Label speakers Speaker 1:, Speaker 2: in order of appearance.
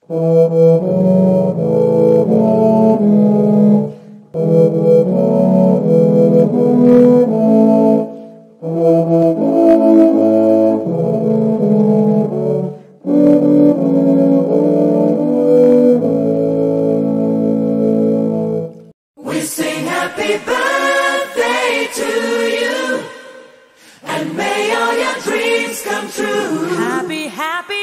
Speaker 1: We sing happy birthday to you, and may all your dreams come true.
Speaker 2: Happy, happy